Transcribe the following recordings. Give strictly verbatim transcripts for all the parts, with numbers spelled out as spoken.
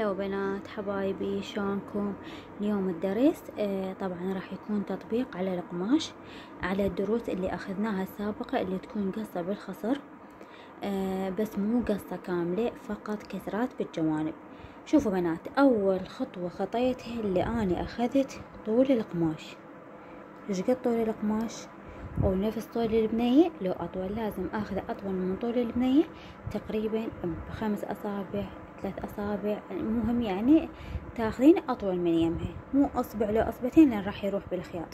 هلا بنات حبايبي، شلونكم؟ اليوم الدرس آه طبعا راح يكون تطبيق على القماش، على الدروس اللي اخذناها السابقة اللي تكون قصة بالخصر، آه بس مو قصة كاملة، فقط كسرات بالجوانب. شوفوا بنات، اول خطوة خطيتها اللي اني اخذت طول القماش. ايش قد طول القماش؟ او نفس طول البنية، لو اطول لازم اخذ اطول من طول البنية تقريبا بخمس اصابع، ثلاث اصابع، المهم يعني تاخذين اطول من يمها، مو اصبع لو اصبعتين لان راح يروح بالخياط.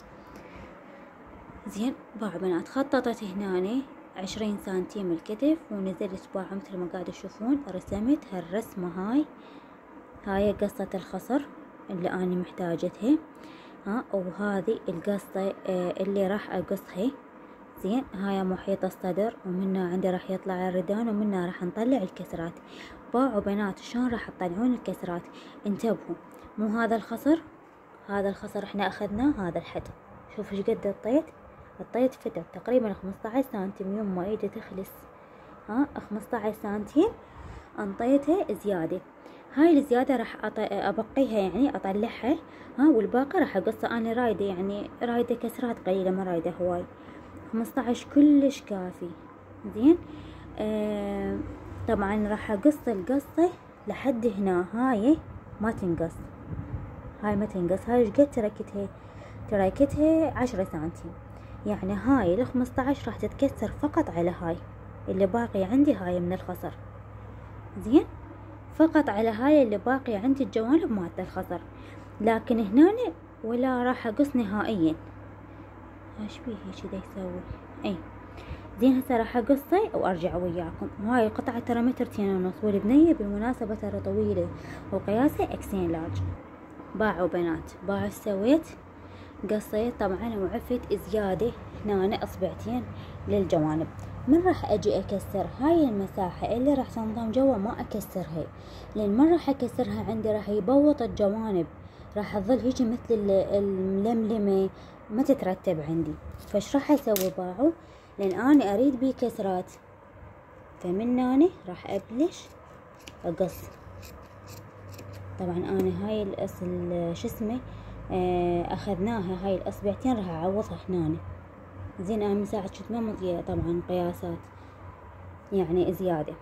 زين باع بنات، خططت هنا عشرين سنتيم الكتف ونزلت باع مثل ما قاعد تشوفون، رسمت هالرسمة هاي هاي قصة الخصر اللي اني محتاجتها، ها وهذه القصة اللي راح اقصها. زين هاي محيط الصدر، ومنها عندي راح يطلع الردان، ومنها راح نطلع الكسرات. باعوا بنات شلون راح تطلعون الكسرات؟ انتبهوا، مو هذا الخصر، هذا الخصر احنا اخذناه هذا الحد، شوفوا ايش قد الطيت، الطيت فتت تقريبا خمسطعش سنتيم يوم ما ايدي تخلص، ها خمسطعش سنتيم انطيتها زيادة. هاي الزيادة راح ابقيها يعني اطلعها، ها والباقي راح اقصه. انا رايدة يعني رايدة كسرات قليلة، ما رايدة هواي، خمسطعش كلش كافي. زين آه طبعا راح اقص القصة لحد هنا، هاي ما تنقص، هاي ما تنقص، هاي ايش قد تركتها؟ تركتها عشرة سنتيم، يعني هاي الخمسطعش راح تتكسر فقط على هاي اللي باقي عندي، هاي من الخصر. زين فقط على هاي اللي باقي عندي الجوانب مالت الخصر، لكن هنا ولا راح اقص نهائيا. ايش بيه كذا يسوي؟ اي زين هسه راح اقصه وارجع وياكم. وهاي القطعة ترى مترتين ونص، والبنية بالمناسبة ترى طويلة وقياسها اكسين لارج. باعوا بنات، باعوا سويت قصيت طبعا وعفت زيادة هنا اصبعتين للجوانب. من راح اجي اكسر هاي المساحة اللي راح تنضم جوا، ما اكسرها، لان من راح اكسرها عندي راح يبوط الجوانب، راح تظل هيجي مثل الململمة ما تترتب عندي. فايش راح اسوي؟ باعوا لان انا اريد بيه كسرات، فمن هنا راح ابلش اقص. طبعا انا هاي الاصل شو اسمه اخذناها، هاي الاصبعتين راح اعوضها هنا. زين انا من ساعة كنت ما مضية طبعا قياسات يعني زيادة،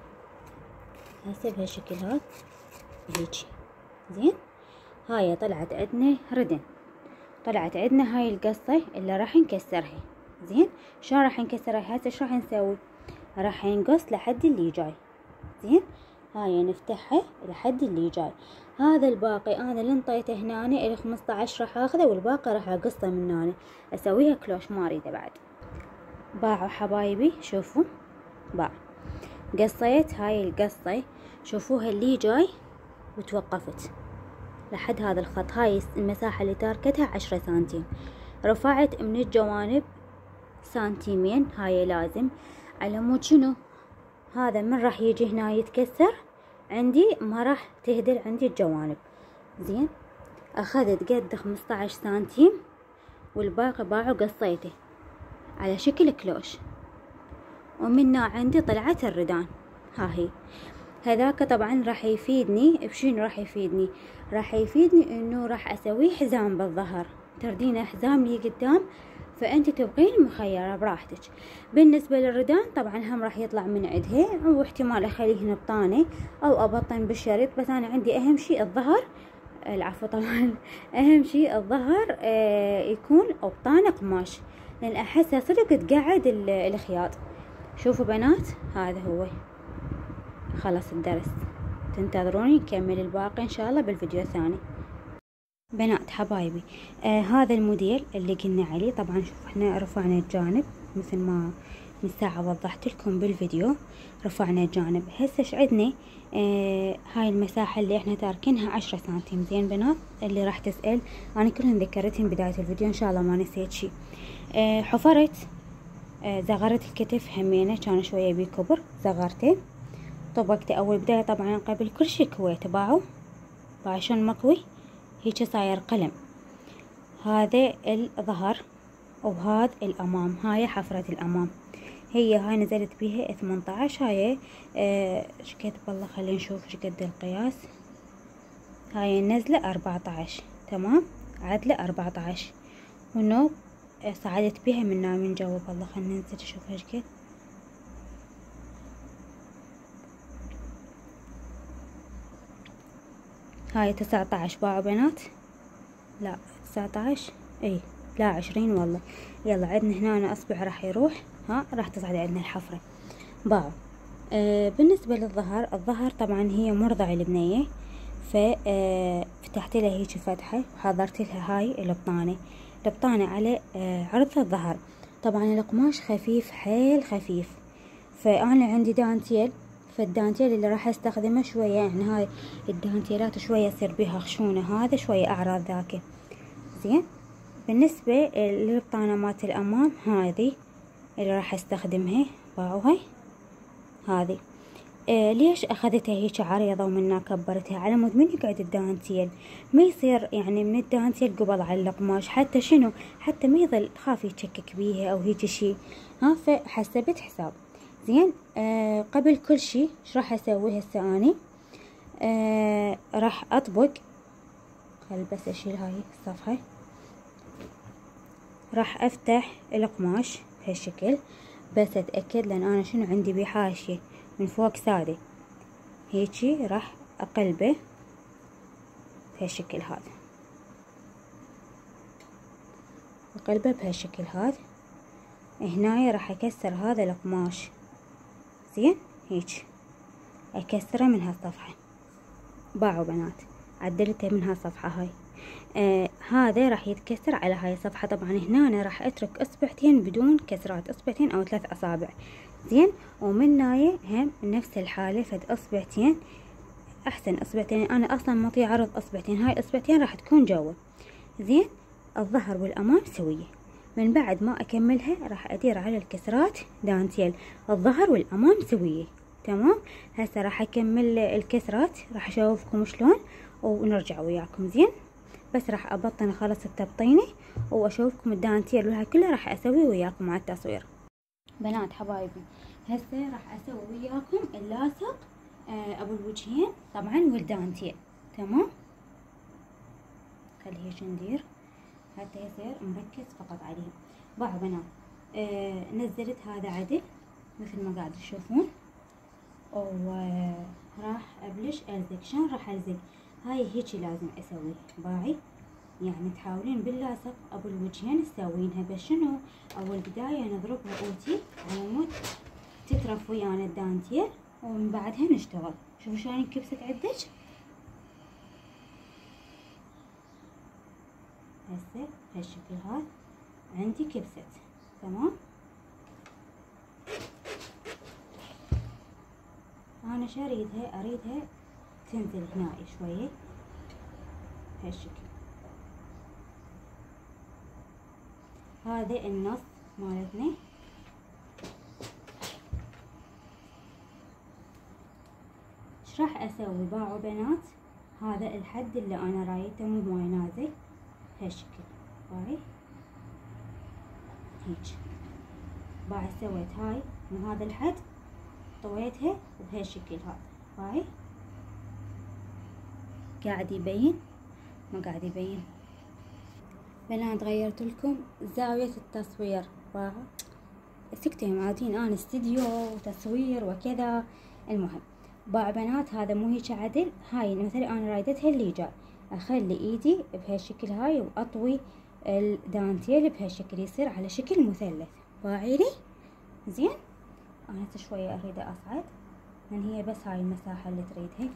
هسه بهالشكل هاد هيجي. زين هاي طلعت عندنا ردن، طلعت عندنا هاي القصة اللي راح نكسرها. زين شلون راح نكسرها؟ هسه ايش راح نسوي؟ راح نقص لحد اللي جاي. زين هاي نفتحها لحد اللي جاي. هذا الباقي انا اللي انطيته هنا الى خمسطعش راح اخذه، والباقي راح اقصه من هنا، اسويها كلوش ما اريده بعد. باعوا حبايبي، شوفوا باع، قصيت هاي القصة، شوفوها اللي جاي وتوقفت لحد هذا الخط، هاي المساحة اللي تاركتها عشرة سنتيم، رفعت من الجوانب سنتيمين، هاي لازم على مود شنو هذا من راح يجي هنا يتكسر عندي، ما راح تهدل عندي الجوانب. زين اخذت قد خمسطعش سنتيم، والباقي باعوا قصيته على شكل كلوش، ومنها عندي طلعت الردان. ها هي هذاك طبعا راح يفيدني بشنو؟ راح يفيدني راح يفيدني انه راح اسوي حزام بالظهر، تردين حزام لي قدام، فانت تبغين مخيرة براحتك. بالنسبة للردان طبعا هم راح يطلع من عندها، واحتمال اخليه نبطانة او ابطن بالشريط، بس انا عندي اهم شيء الظهر، العفو طبعا اهم شيء الظهر آه يكون قبطان قماش، لان احسها صدق تقعد الخياط. شوفوا بنات هذا هو، خلص الدرس، تنتظروني نكمل الباقي ان شاء الله بالفيديو الثاني. بنات حبايبي آه هذا الموديل اللي قلنا عليه، طبعا شوف احنا رفعنا الجانب مثل ما من ساعة وضحت لكم بالفيديو، رفعنا الجانب. هسه ايش عندنا؟ آه هاي المساحة اللي احنا تاركينها عشرة سنتيم. زين بنات اللي راح تسأل انا كلهم ذكرتهم بداية الفيديو ان شاء الله ما نسيت شي. آه حفرت آه زغرت الكتف همينة، كان شوية بيه كبر، زغرته طبقته اول بداية طبعا قبل كل شي كويته. باعوا باعوا شلون مكوي هيك صاير قلم. هذا الظهر وهذا الامام، هاي حفرة الامام، هي هاي نزلت بيها ثمنطعش. هاي ايش قد بالله خلينا نشوف ايش قد القياس. هاي النزلة أربعة عشر، تمام، عدلة أربعة عشر، والنوب صعدت بيها من ناي من جوا. والله خلنا ننزل نشوف هالقد. هاي تسعة عشر باعوا بنات، لا تسعة عشر، اي لا عشرين والله. يلا عندنا هنا أنا اصبع راح يروح، ها راح تصعد عندنا الحفرة. باعوا. آه بالنسبة للظهر، الظهر طبعا هي مرضع البنية، ففتحت لها هيك فتحة وحضرت لها هاي البطانة، البطانة على آه عرض الظهر. طبعا القماش خفيف حيل خفيف، فأنا عندي دانتيل، فالدانتيل اللي راح استخدمه شوية يعني هاي الدانتيلات شوية يصير بها خشونة، هذا شوية أعراض ذاك. زين. بالنسبة للبطانة مالت الأمام هذه اللي راح استخدمها، باعوها هذه. آه ليش اخذتها هيك عريضة ومنا كبرتها؟ على مود من يقعد الدانتيل ما يصير يعني من الدانتيل قبل على القماش، حتى شنو حتى ما يظل خاف يتشكك بيها او هيك شي، ها فحسبت حساب. زين. آه قبل كل شي ايش راح اسوي هسه اني؟ آه راح اطبق، خل بس اشيل هاي الصفحة، راح افتح القماش بهالشكل بس اتأكد، لان انا شنو عندي بيه حاشية من فوق سادة، هيجي راح اقلبه بهالشكل هذا، اقلبه بهالشكل هذا. هنايا راح اكسر هذا القماش، زين هيك اكسره من هالصفحة. باعوا بنات، عدلتها من هالصفحة هاي. آه هذا راح يتكسر على هاي الصفحة. طبعا هنا أنا راح اترك اصبعتين بدون كسرات، اصبعتين او ثلاث اصابع. زين. ومن ناية هم نفس الحالة، فد اصبعتين احسن، اصبعتين انا اصلا مطي عرض اصبعتين، هاي اصبعتين راح تكون جوا. زين. الظهر والامام سوية. من بعد ما اكملها راح ادير على الكسرات دانتيل، الظهر والامام سوية، تمام. هسه راح اكمل الكسرات، راح اشوفكم شلون ونرجع وياكم. زين. بس راح ابطن خلص التبطينة واشوفكم الدانتيل وهاي كلها راح اسوي وياكم على التصوير. بنات حبايبي هسه راح اسوي وياكم اللاصق آه ابو الوجهين طبعا والدانتيل، تمام. خلي هيك ندير حتى يصير مركز فقط عليه. باعوا بنات. آه نزلت هذا عدل مثل ما قاعد تشوفون، وراح ابلش الزق. شلون راح الزق؟ هاي هيك لازم اسوي باعي، يعني تحاولين باللاصق ابو الوجهين تسوينها، بس شنو اول بداية نضربها اوتي على مود تترف ويانا الدانتيل، ومن بعدها نشتغل. شوفوا شلون انكبست عندك. هسه بهالشكل هذا عندي كبست، تمام. انا شاريدها اريدها تنزل هنا شوية بهالشكل. هذا النص مالتنا. ايش راح اسوي؟ باعوا بنات هذا الحد اللي انا رايته مو ماي نازل بهالشكل، باعي هيك. باعي سويت هاي من هذا الحد طويتها بهالشكل هذا، باعي قاعد يبين ما قاعد يبين. بنات غيرت لكم زاوية التصوير، باعوا سكتين عادين انا استديو وتصوير وكذا. المهم باع بنات هذا مو هيك عدل. هاي مثلا انا رايدتها اللي جاي، اخلي ايدي بهالشكل هاي واطوي الدانتيل بهالشكل يصير على شكل مثلث، باعيلي. زين. انا هسه شوية اريد اصعد لان هي بس هاي المساحة اللي تريدها.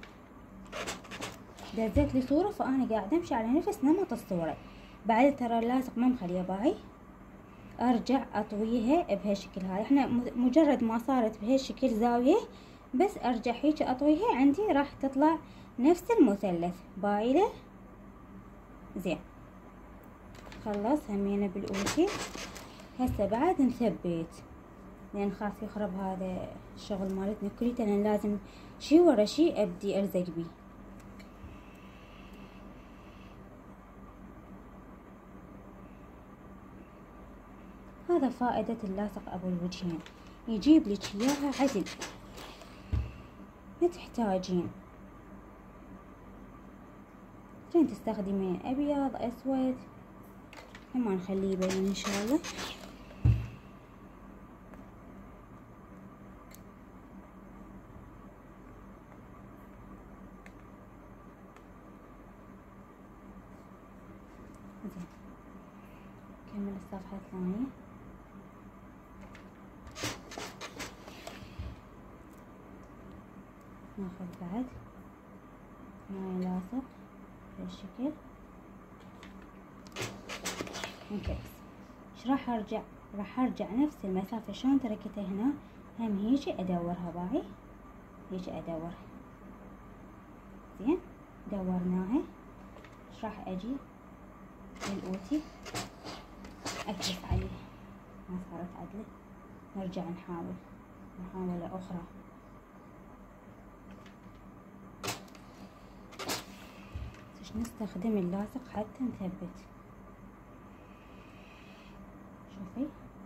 دزت لي صورة فانا قاعدة امشي على نفس نمط الصورة. بعد ترى اللاصق ما مخليه باعي، ارجع اطويها بهالشكل هاي. احنا مجرد ما صارت بهالشكل زاوية بس ارجع هيك اطويها عندي راح تطلع نفس المثلث، بايله. زين. خلص همينه بالاوتي. هسه بعد نثبت لان خاف يخرب هذا الشغل مالتنا كليته، لان لازم شي ورا شي ابدي الزق بيه. هذا فائدة اللاصق ابو الوجهين، يجيب لك اياها عدل، ما تحتاجين تستخدمين ابيض اسود، ما نخليه يبين ان شاء الله. زين نكمل الصفحة الثانية. ناخذ بعد ماي لاصق بهالشكل ونكبس. ايش راح ارجع؟ راح ارجع نفس المسافة شلون تركتها هنا، هم هيجي ادورها باعي، هيجي ادورها. زين دورناها. ايش راح اجي للأوتي اكبس عليه، ما صارت عدلة، نرجع نحاول محاولة اخرى. نستخدم اللاصق حتى نثبت. شوفي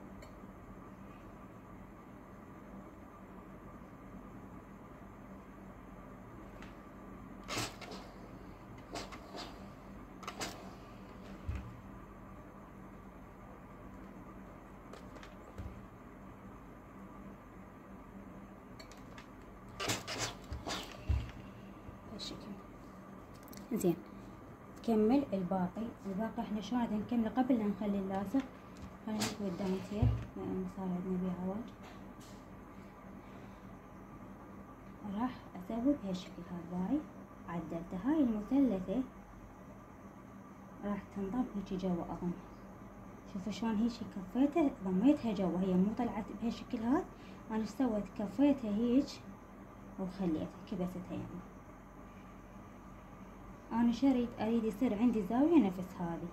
هالشكل. زين نكمل الباقي. الباقي احنا شلون نكمله قبل لا نخلي اللاصق. خلينا نكوي الدانتيل لان صار عندنا بيه عوج. راح اسوي بهالشكل هذا باعي، عدلت هاي المثلثة راح تنضم هيجي جوا اظن. شوفوا شلون هيجي كفيتها ضميتها جوا، هي مو طلعت بهالشكل هذا. انا ايش سويت؟ كفيتها هيج وخليتها كبستها يعني. انا شريت اريد يصير عندي زاوية نفس هذه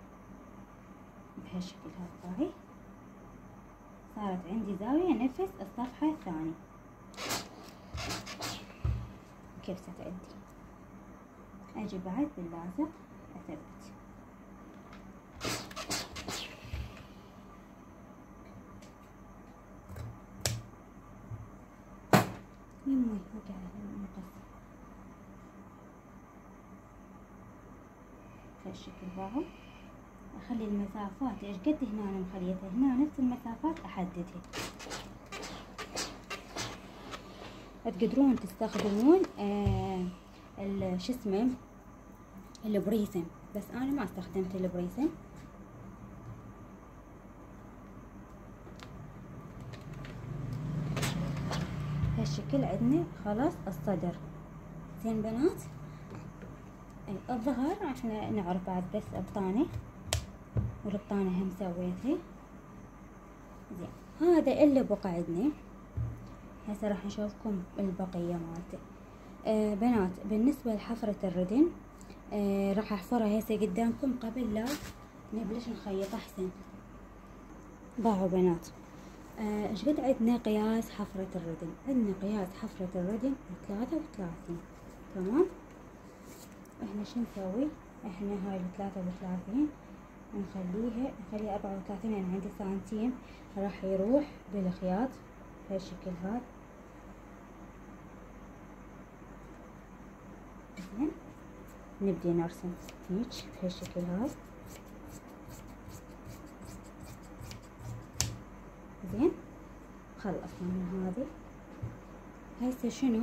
بهالشكل هذا باعي، صارت عندي زاوية نفس الصفحة الثانية. كبست عندي. اجي بعد باللاصق اثبت. يمي وقع المقص بهالشكل باعو. اخلي المسافات ايش قد هنا انا مخليتها، هنا نفس المسافات احددها. تقدرون تستخدمون آه شو اسمه البريسم، بس انا ما استخدمت البريسم. هالشكل عندنا خلاص الصدر. زين بنات، اي الظهر احنا نعرف بعد بس ابطانه، والبطانه هم سويتها. زين هذا اللي بقى عندنا. هسه راح نشوفكم البقيه مالته. آه بنات، بالنسبه لحفره الردن آه راح احفرها هسه قدامكم قبل لا نبلش نخيط احسن. باعوا بنات، ايش آه قد عندنا قياس حفره الردن؟ عندنا قياس حفره الردن ثلاثة وثلاثين. تمام. احنا شو نسوي؟ احنا هاي الثلاثة وثلاثين نخليها نخليها أربعة وثلاثين، يعني عندي سنتيم راح يروح بالخياط بهالشكل هذا. زين نبدي نرسم هيج بهالشكل هذا. زين خلصنا من هذه. هسه شنو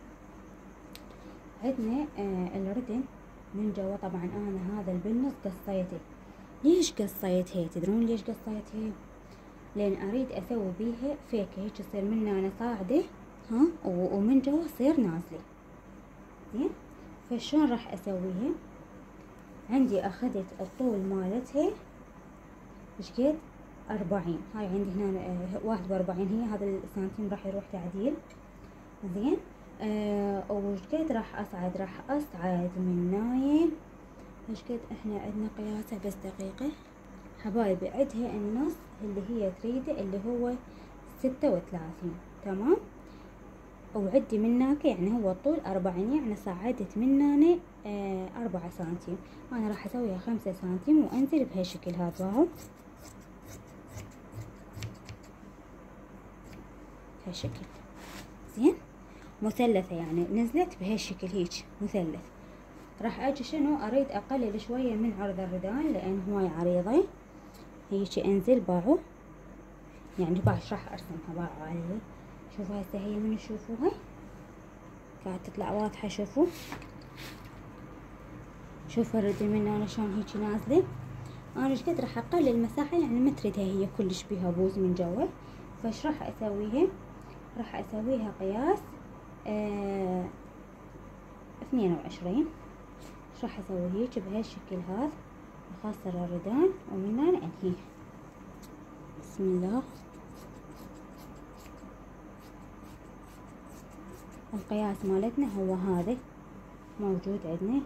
عندنا؟ آه الردن من جوا. طبعا انا هذا البنص قصيته. ليش قصيتها؟ تدرون ليش قصيتها؟ لان اريد اسوي بيها فيكه هيك تصير من هنا صاعده ها ومن جوا تصير نازله. زين فشلون راح اسويها؟ عندي اخذت الطول مالتها ايش قد؟ أربعين. هاي عندي هنا آه واحد وأربعين، هي هذا السنتيم راح يروح تعديل. زين آه وش قد راح اصعد؟ راح اصعد من ناين. ايش قد احنا عندنا قياسه؟ بس دقيقه حبايبي، عدها النص اللي هي تريده اللي هو ستة وثلاثين. تمام. وعدي منك يعني هو الطول أربعين، يعني صعدت مننا آه أربعة سنتيم. انا راح اسويها خمسة سنتيم وانزل بهالشكل هذا اهو، راح اجي شنو اريد اقلل شوية من عرض الردان لان هواي عريضة، هيجي انزل باعو، يعني باش راح ارسمها باعو عليه. شوفوا هسه هي من تشوفوها قاعد تطلع واضحة. شوفوا شوفوا الردة من هنا شلون هيجي نازلة. انا ايش قد راح اقلل المساحة، يعني ما تريدها هي كلش بيها بوز من جوا. فايش راح اسويها؟ راح اسويها قياس آه اثنين وعشرين. ايش راح اسوي هيك بهالشكل هذا، اخسر الردان ومن هنا انهيه. بسم الله. القياس مالتنا هو هذا موجود عندنا،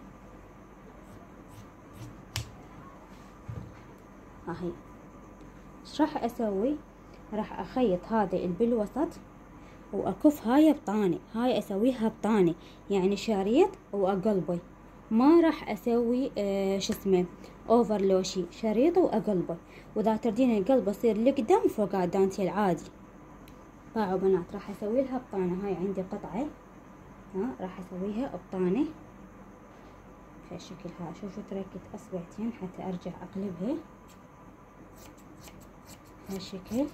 هاي. ايش راح اسوي؟ راح اخيط هذا اللي بالوسط واكف هاي بطانة، هاي اسويها بطانة يعني شريط واقلبه، ما راح اسوي آه شو اسمه اوفرلوشي، شريط واقلبه. واذا تردين القلب يصير لقدام فوق الدانتيل عادي. باعوا بنات راح اسوي لها بطانة. هاي عندي قطعة، ها راح اسويها بطانة بهالشكل هذا. شوفوا تركت اصبعتين حتى ارجع اقلبها بهالشكل.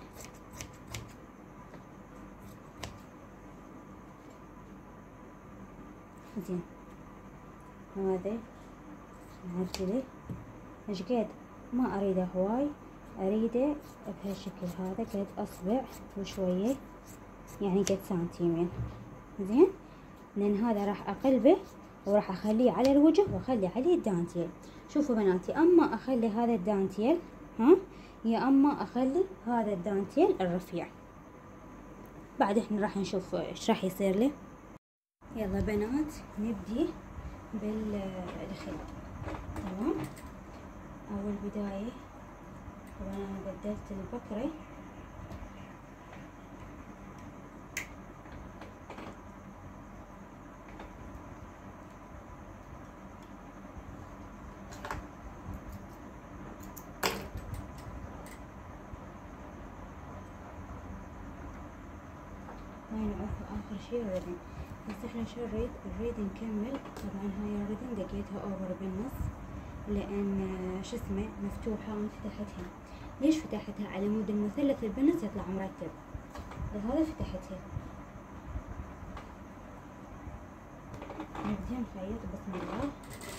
زين هذا نعدله ايش قد ما اريده هواي، اريده بهالشكل هذا قد اصبع وشويه، يعني قد سنتيمين. زين لان هذا راح اقلبه وراح اخليه على الوجه واخلي عليه الدانتيل. شوفوا بناتي، اما اخلي هذا الدانتيل ها، يا اما اخلي هذا الدانتيل الرفيع. بعد احنا راح نشوف ايش راح يصير له. يلا بنات نبدي بالخياطة. تمام، اول بداية طبعا انا بدلت البكرة، هاي نعرفه اخر شي الردن. بس احنا شو نريد؟ نريد نكمل. طبعا هاي الردن دقيتها اوفر بالنص لان شو اسمه مفتوحة وانا فتحتها. ليش فتحتها؟ على مود المثلث اللي بالنص يطلع مرتب، لهذا فتحتها. نبدي نخيط بسم الله.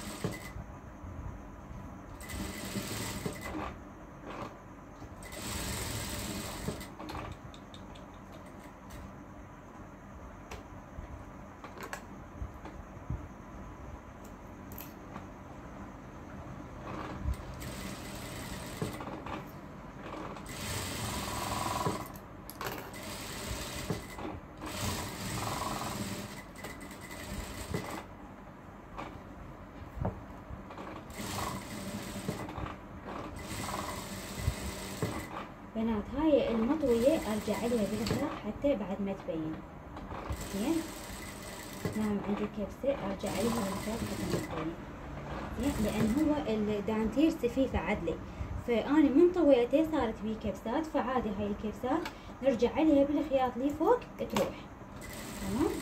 بنات هاي المطوية ارجع عليها بالغلاف حتى بعد ما تبين. زين نعم عندي كبسة ارجع عليها بالغلاف حتى ما تبين. زين لان هو الدانتيل سفيفة عدلة، فاني من طويته صارت بيه كبسات، فعادي هاي الكبسات نرجع عليها بالخياط لي فوق تروح. تمام،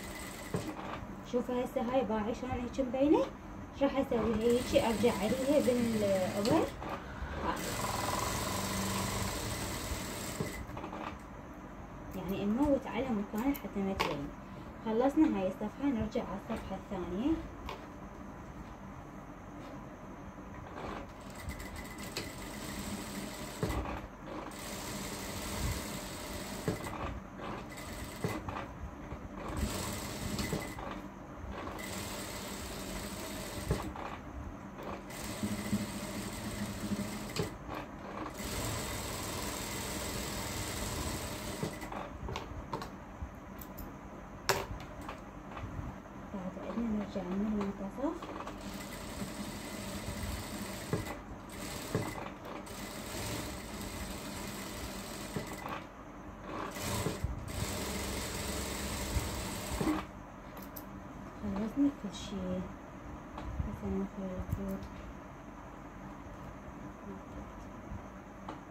شوفوا هسه هاي باعي شلون هيك مبينة. ايش راح اسوي؟ هيك ارجع عليها بالابر هاي، يعني نموت على مكان حتى ما تبين. خلصنا هاي الصفحة، نرجع على الصفحة الثانية. نرجع من المنتصف. خلصنا كل شيء، هسه ناخذ الخيوط.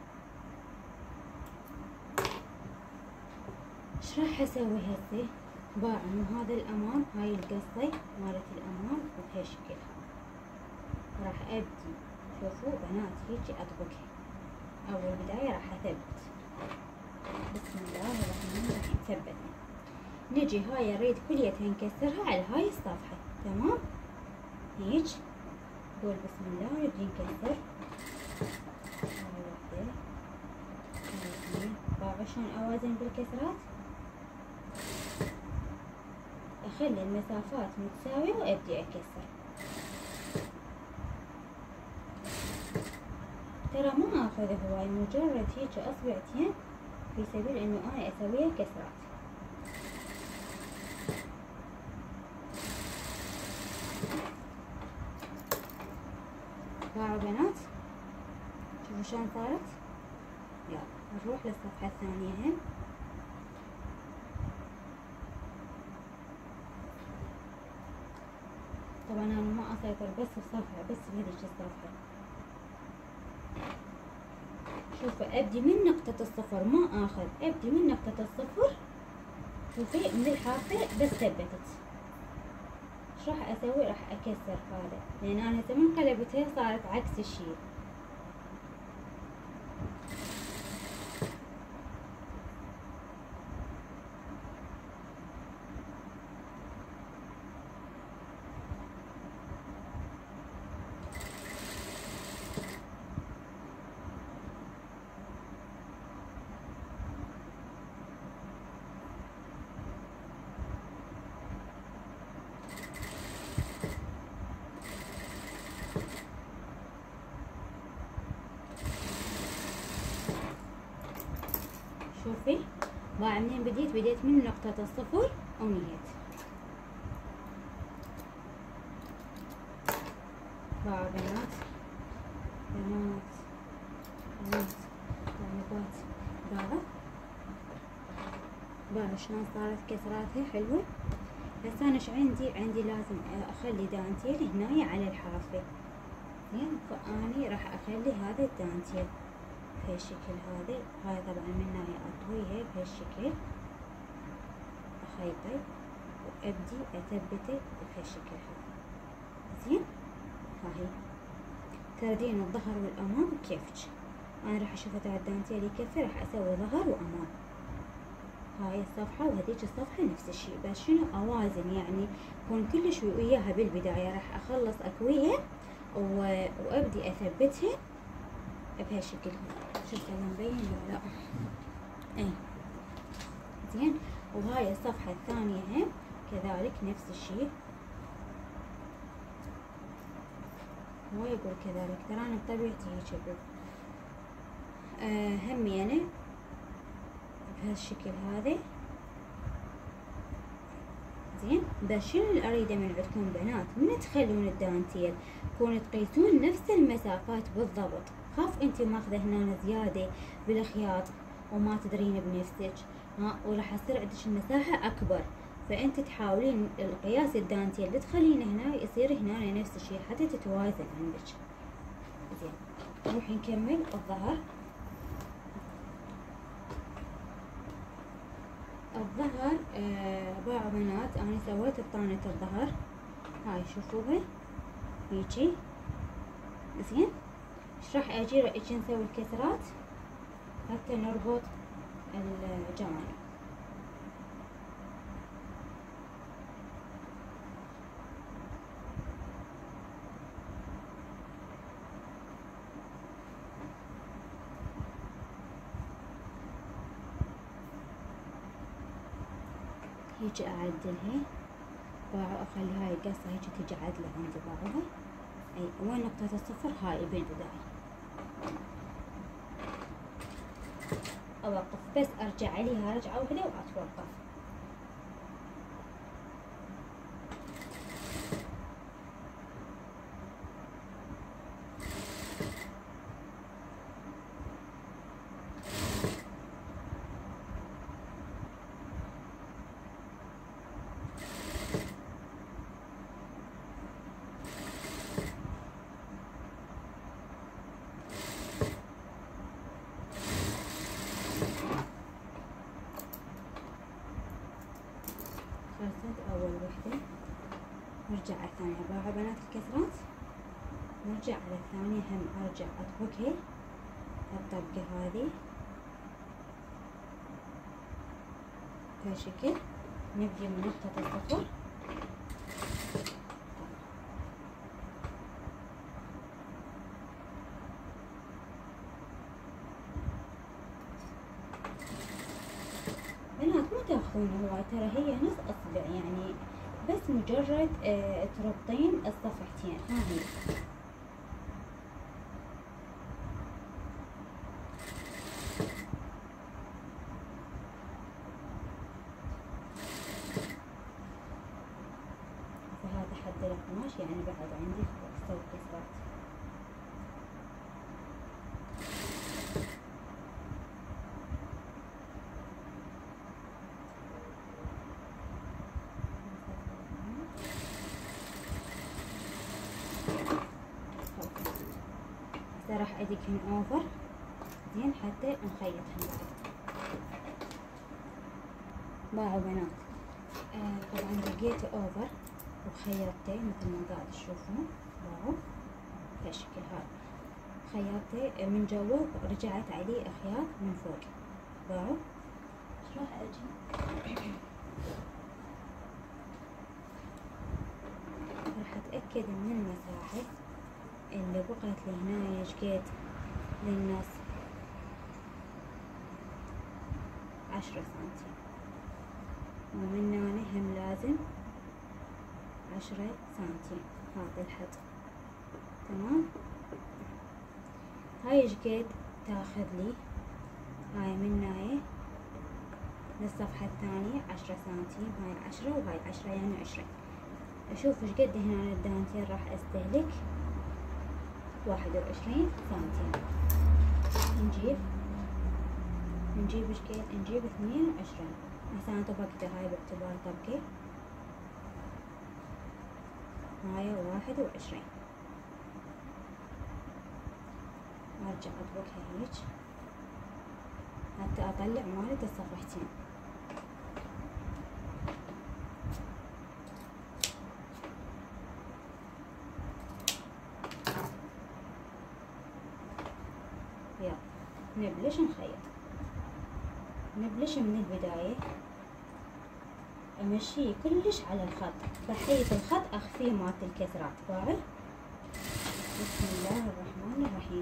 ايش راح اسوي هسه؟ باع انه هذا الامام، هاي القصة مالت الامام بهالشكل. راح ابدي، شوفوا بنات هيجي اطبقها. اول بداية راح اثبت، بسم الله الرحمن الرحيم، ثبتنا. نجي هاي نريد كليتها نكسرها على هاي الصفحة، تمام. هيج نقول بسم الله ونبدي نكسر. هاي وحدة، هاي اثنين. باعوا شلون اوازن بالكسرات؟ اخلي المسافات متساوية وابدي اكسر. ترى ما اخذ هواي، مجرد هيك اصبعتين في سبيل انه انا اسويها كسرات. باعوا بنات، شوفوا شلون صارت. يلا نروح للصفحة الثانية هم. طبعا انا ما اسيطر بس بصفحة، بس بهذيك الصفحة. شوفوا ابدي من نقطة الصفر، ما اخذ، ابدي من نقطة الصفر. شوفي من الحافة بس ثبتت. ايش راح اسوي؟ راح اكسر هذا، لان انا هسه من قلبتها صارت عكس الشيء. شوفي باع منين بديت؟ بديت من نقطة الصفر ونهيت. باع بنات بنات بنات طالبات، باعوا باعوا شلون صارت كسراتها حلوة. هسه انا ايش عندي؟ عندي لازم اخلي دانتيل هنايا على الحافة، زين. فاني راح اخلي هذا الدانتيل بهالشكل هذا. هاي طبعا من هاي اطويها بهالشكل، اخيطه وابدي اثبته بهالشكل هذا، زين. هاي تردين الظهر والامام كيفك. انا راح اشوف تاع الدانتيل يكفي، راح اسوي ظهر وامام. هاي الصفحة وهذيك الصفحة نفس الشيء، بس شنو اوازن، يعني كون كلش وياها بالبداية. راح اخلص اكويها وابدي اثبتها بهالشكل. شوف انا مبين ولا لا؟ اي زين. وهاي الصفحة الثانية هم كذلك نفس الشيء. هو يقول كذلك، ترى انا بطبيعتي هيك اقول. آه همي انا بهالشكل هذا، زين. بس شنو اللي اريده من عندكم بنات؟ من تخلون الدانتيل كون تقيسون نفس المسافات بالضبط. خاف انت ماخذه هنا زياده بالخياط وما تدرين بنفسك، ها، وراح يصير عندك المساحه اكبر. فانت تحاولين القياس الدانتيل اللي تخلينه هنا يصير هنا نفس الشيء حتى تتوازن عندك، زين. نروح نكمل الظهر. الظهر آه باعوا بنات، انا سويت بطانة الظهر هاي، شوفوها هيجي، زين. ايش راح اجي؟ راح اجي نسوي الكسرات حتى نربط الجوانب. هيجي اعدلها، باعوا اخلي هاي القصة هيجي تجي عدلة عندي باعوها. اي وين نقطة الصفر؟ هاي بالبداية. اوقف بس ارجع عليها رجعة واحدة واتوقف. الثانية أربعة بنات الكسرات، نرجع على الثانية هم أرجع أطبقها الطبقة هذه بهالشكل. نبدي من نقطة الصفر بنات، مو تاخذون هواي، ترى هي نص اصبع يعني، بس مجرد آه تربطين الصفحتين. ها هي فهذا حد القماش يعني بعد عندي فوق كسرات. هسه راح ادقهن اوفر زين حتى نخيطهن بعد. باعوا بنات، آه طبعا دقيته اوفر وخيطته مثل ما قاعد تشوفون. باعوا بهالشكل هذا، خيطته من جوا ورجعت عليه اخياط من فوق. باعوا راح اجي راح اتاكد من المساحه اللي بقت لي هنا شقد للنص، عشرة سنتي، ومن هنا هم لازم عشرة سنتي هذا الحد. تمام، هاي شقد تاخذ لي، هاي من هاي للصفحة الثانية عشرة سنتي، هاي عشرة وهاي عشرة يعني عشرين. اشوف شقد هنا الدانتيل راح استهلك واحد وعشرين سنتي. نجيب نجيب شقد نجيب اثنين وعشرين. هسه انا طبقتها هاي باعتبار طبقة، هاي واحد وعشرين. ارجع اطبقها هيج حتى اطلع مالت الصفحتين. يلا نبلش نخيط. نبلش من البداية، امشيه كلش على الخط بحيث الخط اخفيه مالت الكسرات. باعي بسم الله الرحمن الرحيم.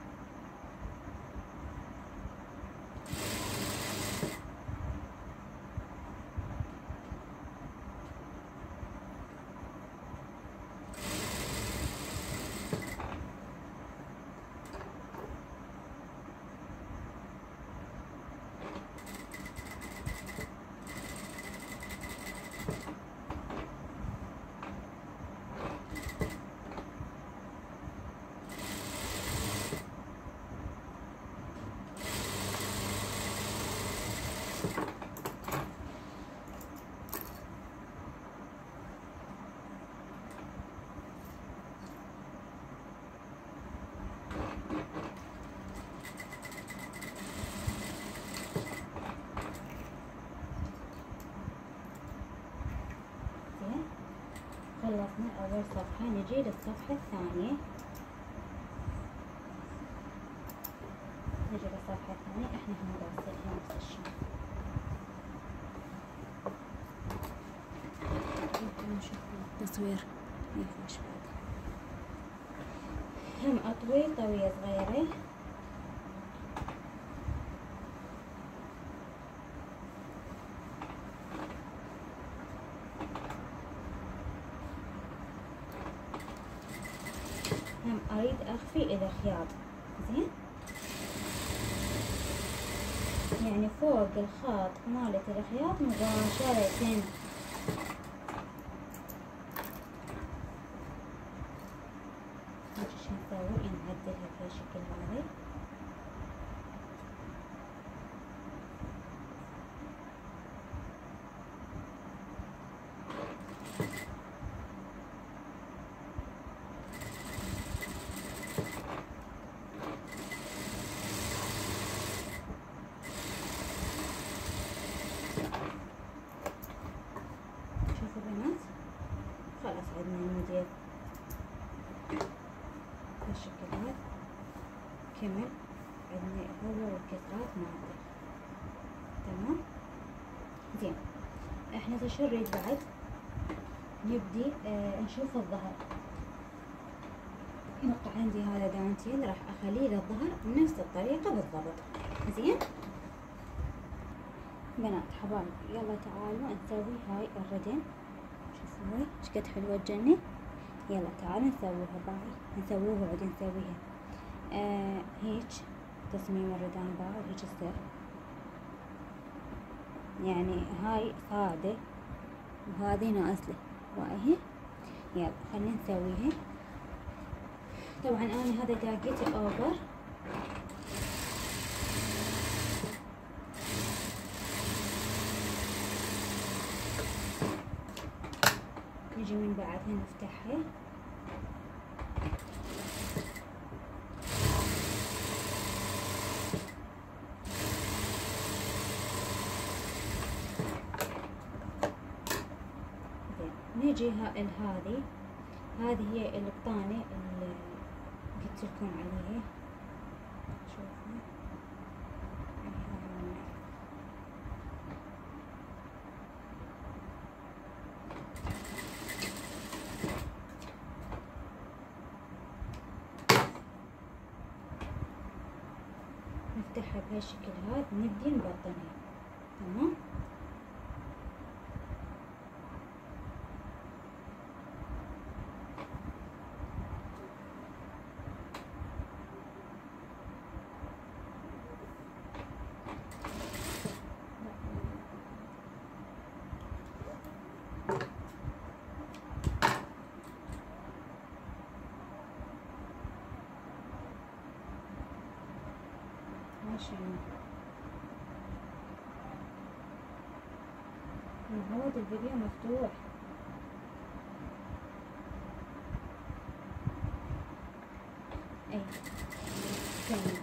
خلصنا أول صفحة، نجي للصفحة الثانية. نجي للصفحة الثانية، احنا هم راسلها نفس الشيء. نشوف التصوير يفوش بعد. هم أطوي طوية صغيرة، هم أريد أخفي إذا خياط زين، يعني فوق الخاط مالت الخياط مباشرة. نجي شو نسوي، نعدلها بهالشكل هذا. كمل عندنا هو والكسرات مالته. تمام زين. احنا شو نريد بعد؟ نبدي آه نشوف الظهر. نقطع عندي هذا دانتيل راح اخليه للظهر بنفس الطريقة بالضبط. زين بنات حبايب يلا تعالوا نسوي هاي الردن. شوفوا هاي ايش قد حلوة تجنن. يلا تعالوا نسويها باعي، نسووها وبعدين نسويها آه هيك تصميم الردان باعي هيك تصير. يعني هاي صادة وهذه نازلة واهي. يلا خلينا نسويها. طبعا انا هذا داقيته اوفر. نجي من بعدها نفتحها. نجي هذه هذه هي البطانة اللي قلت لكم عليها. شوفوا نفتحها بهالشكل هذا نبدي نبطنها. تمام ماشي. معود الفيديو مفتوح. اي كمل.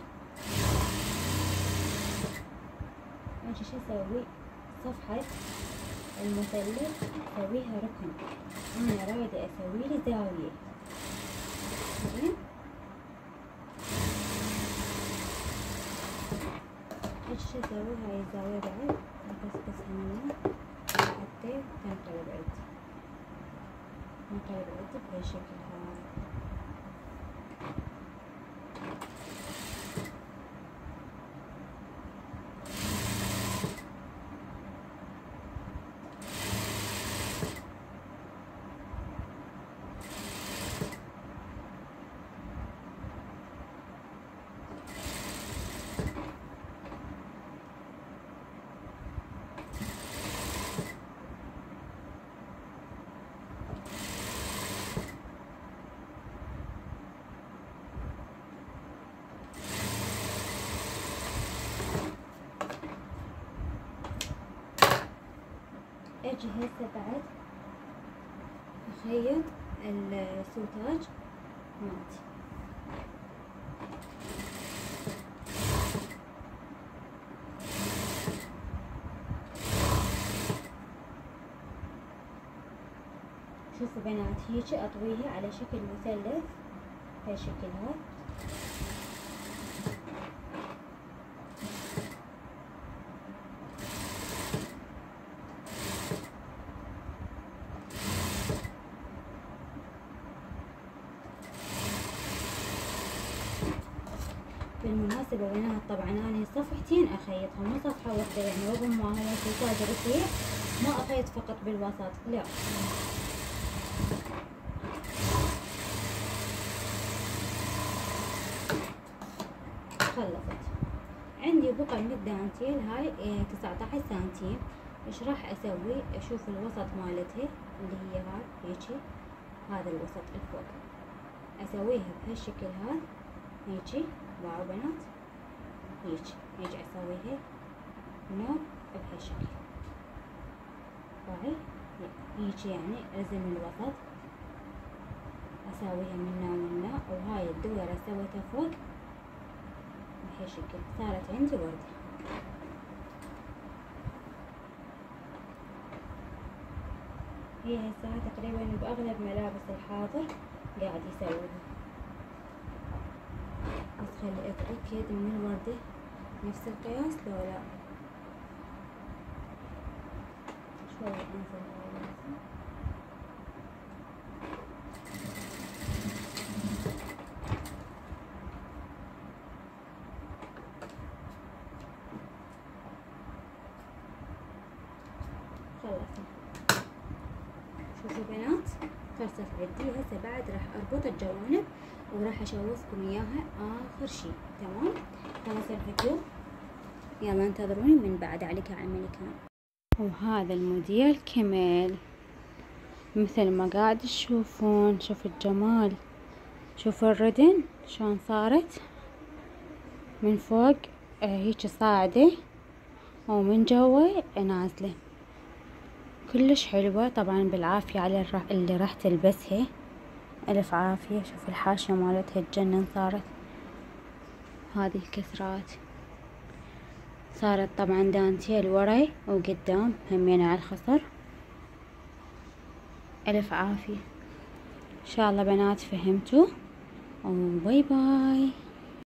ماشي شو اسوي؟ صفحة المثلث اسويها ركن. انا رايدة اسوي لي زاوية. زين ايش اسوي؟ هاي الزاوية بعد بس هنا حتى تنقلب عندي. نقلب عندي بهالشكل هذا. اجي هسه بعد اخيط السوتاج مالتي. شوفوا بنات هيك اطويها على شكل مثلث بهالشكل هذا. بالمناسبة بنات طبعا انا صفحتين اخيطها مو صفحة واحدة. يعني رغم ما هو سوتاج رفيع ما اخيط فقط بالوسط لا. خلصت عندي بقع من الدانتيل هاي تسعة عشر سنتيم. ايش راح اسوي؟ اشوف الوسط مالتها اللي هي هاي هيجي. هذا الوسط الفوق اسويها بهالشكل هذا هيجي. واو بنات هيجي هيجي اسويها نوع بهالشكل باعي هيجي. يعني ازم الوسط اسويها من هنا ومن هنا. وهاي الدورة سويتها فوق بهالشكل صارت عندي وردة. هي هسه تقريبا باغلب ملابس الحاضر قاعد يسويها. بس خلي اتأكد من الوردة نفس القياس لو لا. شوي انزل خلصت. شوفوا بنات خلصت عندي. هسه بعد راح اربط الجوانب وراح اشوفكم اياها اخر شي. تمام خلص الفيديو، يلا انتظروني من بعد على كامل كان. وهذا الموديل كمل مثل ما قاعد تشوفون. شوفوا الجمال، شوفوا الردن شلون صارت من فوق هيك صاعدة ومن جوا نازلة كلش حلوة. طبعا بالعافية على اللي راح تلبسها، الف عافية. شوفوا الحاشية مالتها تجنن صارت. هذه الكسرات صارت طبعا دانتيل ورا وقدام همين على الخصر. الف عافية. ان شاء الله بنات فهمتوا، وباي باي.